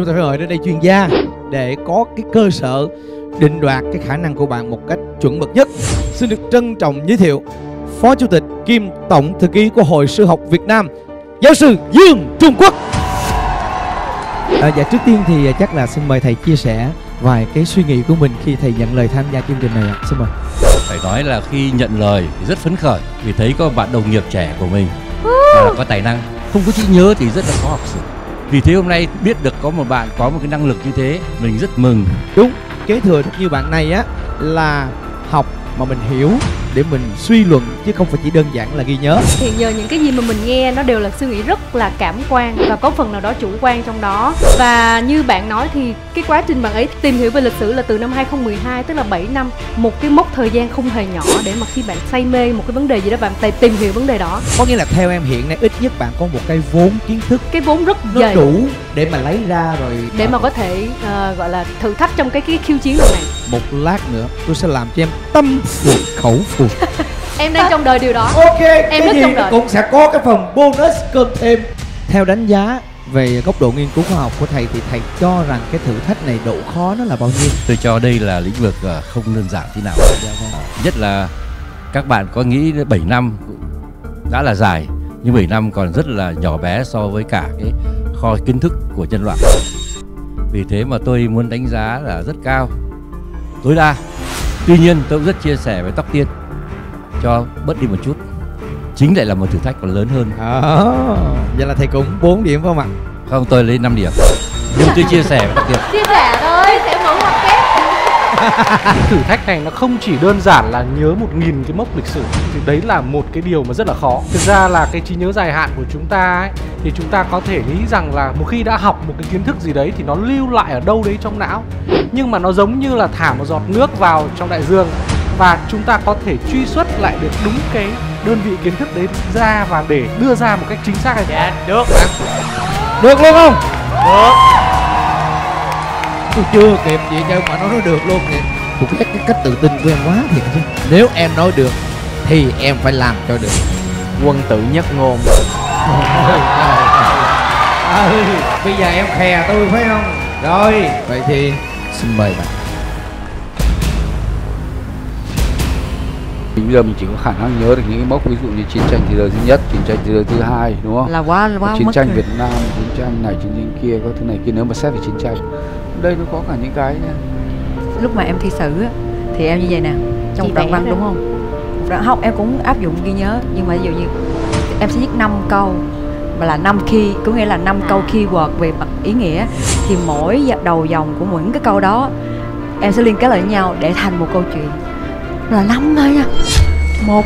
tôi phải mời đến đây chuyên gia để có cái cơ sở định đoạt cái khả năng của bạn một cách chuẩn mực nhất. Xin được trân trọng giới thiệu Phó Chủ tịch kiêm Tổng Thư ký của Hội Sư học Việt Nam, giáo sư Dương Trung Quốc. Dạ, trước tiên thì chắc là xin mời thầy chia sẻ vài cái suy nghĩ của mình khi thầy nhận lời tham gia chương trình này ạ. Xin mời. Phải nói là khi nhận lời thì rất phấn khởi vì thấy có bạn đồng nghiệp trẻ của mình là có tài năng, không có trí nhớ thì rất là khó học sử. Vì thế hôm nay biết được có một bạn có một cái năng lực như thế, mình rất mừng. Đúng, kế thừa được như bạn này á là học mà mình hiểu để mình suy luận chứ không phải chỉ đơn giản là ghi nhớ. Hiện giờ những cái gì mà mình nghe nó đều là suy nghĩ rất là cảm quan và có phần nào đó chủ quan trong đó. Và như bạn nói thì cái quá trình bạn ấy tìm hiểu về lịch sử là từ năm 2012, tức là 7 năm. Một cái mốc thời gian không hề nhỏ để mà khi bạn say mê một cái vấn đề gì đó bạn tìm hiểu vấn đề đó. Có nghĩa là theo em hiện nay ít nhất bạn có một cái vốn kiến thức, cái vốn rất nó dày đủ để mà lấy ra rồi để mà có thể gọi là thử thách trong cái khiêu chiến lần này. Một lát nữa tôi sẽ làm cho em tâm phục khẩu phục. Em đang trong đời điều đó. Ok, em rất trong đời. Cũng sẽ có cái phần bonus cơm thêm. Theo đánh giá về góc độ nghiên cứu khoa học của thầy thì thầy cho rằng cái thử thách này độ khó nó là bao nhiêu? Tôi cho đây là lĩnh vực không đơn giản thế nào. Nhất là các bạn có nghĩ 7 năm đã là dài, nhưng 7 năm còn rất là nhỏ bé so với cả cái kho kiến thức của nhân loại. Vì thế mà tôi muốn đánh giá là rất cao, tối đa. Tuy nhiên tôi cũng rất chia sẻ với Tóc Tiên cho bớt đi một chút, chính lại là một thử thách còn lớn hơn. Vậy là thầy cũng 4 điểm phải không ạ? Không, tôi lấy 5 điểm. Nhưng tôi chia sẻ với Tóc Tiên. Chia sẻ thôi, sẽ vẫn hoặc kép. Thử thách này nó không chỉ đơn giản là nhớ 1000 cái mốc lịch sử, thì đấy là một cái điều mà rất là khó. Thực ra là cái trí nhớ dài hạn của chúng ta ấy, thì chúng ta có thể nghĩ rằng là một khi đã học một cái kiến thức gì đấy thì nó lưu lại ở đâu đấy trong não. Nhưng mà nó giống như là thả một giọt nước vào trong đại dương, và chúng ta có thể truy xuất lại được đúng cái đơn vị kiến thức đấy ra và để đưa ra một cách chính xác hay không? Được. Được luôn không? Được. Tôi chưa kịp gì cho mà nói được luôn nè. Tôi ghét cái cách tự tin của em quá thiệt chứ. Nếu em nói được thì em phải làm cho được. Quân tử nhất ngôn. Bây giờ em khè tôi phải không? Rồi, vậy thì xin mời bạn. Bây giờ mình chỉ có khả năng nhớ được những cái mốc, ví dụ như chiến tranh thế giới thứ nhất, chiến tranh thế giới thứ hai, đúng không? Là quá chiến tranh rồi. Việt Nam, chiến tranh này, chiến tranh kia, có thứ này kia. Nếu mà xét về chiến tranh, đây nó có cả những cái nha. Lúc mà em thi sử á, thì em như vậy nè, trong đoạn văn đúng không? Không, em cũng áp dụng ghi nhớ, nhưng mà ví dụ như em sẽ viết 5 câu mà là 5 key, có nghĩa là 5 câu keyword về mặt ý nghĩa, thì mỗi đầu dòng của những cái câu đó em sẽ liên kết lại với nhau để thành một câu chuyện. Là 5 thôi nha, 1000.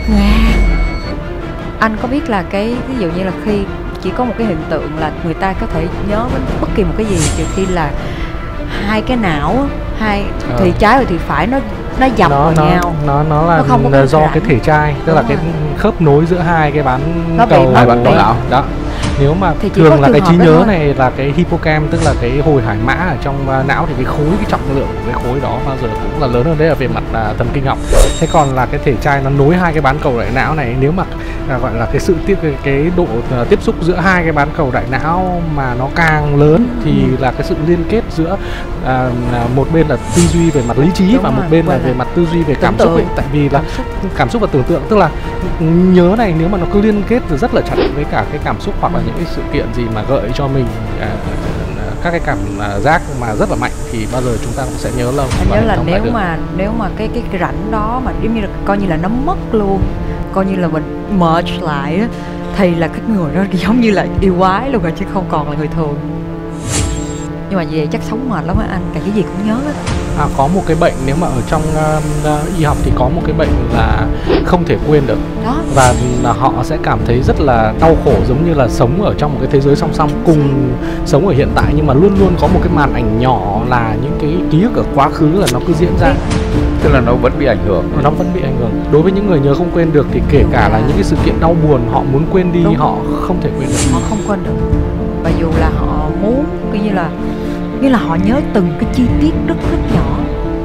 Anh có biết là cái ví dụ như là khi chỉ có một cái hiện tượng là người ta có thể nhớ với bất kỳ một cái gì trừ khi là hai cái não, thì trái và thì phải nó dập vào nhau. Nó là không có do cái thể trai, tức là cái khớp nối giữa hai cái bán cầu, hai bán cầu não đó. Nếu mà thì thường là cái trí nhớ này là cái hippocamp, tức là cái hồi hải mã ở trong não, thì cái trọng lượng của cái khối đó bao giờ cũng là lớn hơn, đấy là về mặt thần kinh học. Thế còn là cái thể trai nó nối hai cái bán cầu đại não này, nếu mà gọi là cái độ tiếp xúc giữa hai cái bán cầu đại não mà nó càng lớn thì là cái sự liên kết giữa một bên là tư duy về mặt lý trí và một bên là về mặt tư duy về cảm xúc ấy. Tại vì là cảm xúc và tưởng tượng, tức là nhớ này nếu mà nó cứ liên kết rất là chặt với cả cái cảm xúc hoặc là những cái sự kiện gì mà gợi cho mình các cái cảm giác mà rất là mạnh thì bao giờ chúng ta cũng sẽ nhớ lâu. Anh nhớ là nếu mà cái rãnh đó mà giống như là coi như là nó mất luôn, coi như là mình merge lại á, thì là cái người đó giống như là yêu quái luôn rồi chứ không còn là người thường. Nhưng mà về chắc sống mệt lắm á anh, cái gì cũng nhớ á. Có một cái bệnh, nếu mà ở trong y học thì có một cái bệnh là không thể quên được đó. Và họ sẽ cảm thấy rất là đau khổ, giống như là sống ở trong một cái thế giới song song, cùng sống ở hiện tại nhưng mà luôn luôn có một cái màn ảnh nhỏ là những cái ký ức ở quá khứ là nó cứ diễn ra. Tức là nó vẫn bị ảnh hưởng. Nó vẫn bị ảnh hưởng. Đối với những người nhớ không quên được thì kể cả là những cái sự kiện đau buồn họ muốn quên đi, họ không thể quên được. Họ không quên được. Và dù là họ muốn như là họ nhớ từng cái chi tiết rất nhỏ.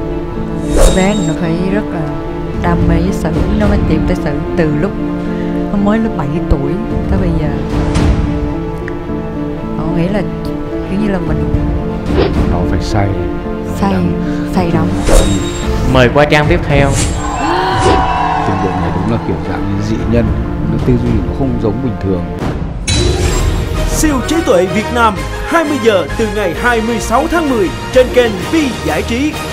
Bé nó phải rất là đam mê với sử, nó mới tìm tới sử từ lúc nó mới lớp 7 tuổi tới bây giờ. Họ nghĩ là kiểu như là mình nó phải say đắm. Mời qua trang tiếp theo. Trình độ này đúng là kiểu dạng như dị nhân, nó tư duy nó không giống bình thường. Siêu trí tuệ Việt Nam 20 giờ từ ngày 26 tháng 10 trên kênh Vi Giải trí.